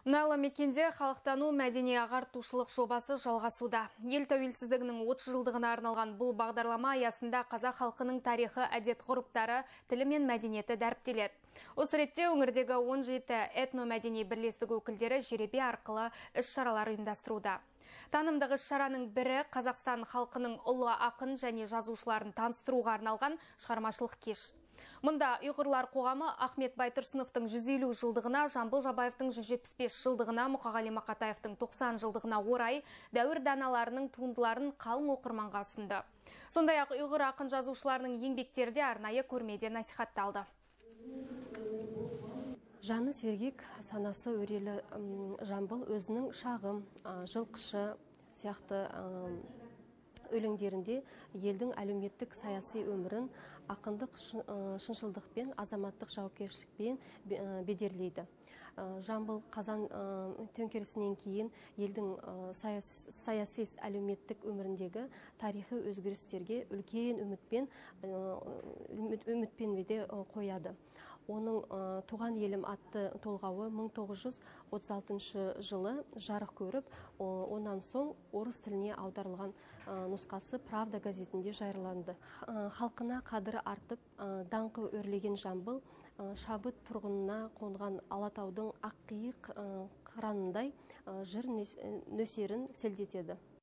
Налы мекенде халықтану мәдени ағартушылық жобасы жалғасуда. Ел тәуелсіздігінің 30 жылдығына арналған бұл бағдарлама аясында қазақ халқының тарихы, әдет-ғұрыптары, тілі мен мәдениеті дәріптеледі. Осы ретте өңірдегі 17 этно-мәдени бірлестік өкілдері жеребе арқылы іс-шаралар ұйымдастыруда. Танымдық іс-шараның бірі Қазақстан халқының ұлы ақын және жазушыларын таныстыруға арналған шығармашылық кеш. Мұнда ұйғырлар қоғамы Ахмет Байтұрсыновтың 150 жылдығына, Жамбыл Жабаевтың 175 жылдығына, Мұқағали Мақатаевтың 90 жылдығына орай дәуір даналарының туындыларын қалың оқырманға ұсынды. Сондай-ақ ұйғыр ақын жазушыларының еңбектері де арнайы көрмеде насихатталды. Жаны сергек, санасы өрелі Жамбыл өзінің шағым, жылқышы сияқты өлеңдерінде елдің әлеуметтік саяси өмірін ақындық шыншылдықпен, азаматтық жауапкершілікпен бедерлейді. Жамбыл қазан төңкерісінен кейін елдің саяси әлеуметтік өміріндегі тарихи өзгерістерге үлкен үмітпен де қояды. Оның «Туған елім» атты толғауы 1936 жылы жарық көріп, онан соң орыс тіліне аударылған нұсқасы «Правда» газетінде жарияланды. Халқына қадірі артып, даңқы өрлеген Жамбыл шабыт тұрғынына қонған Алатаудың аққиық қыранындай жыр нөсерін селдетеді.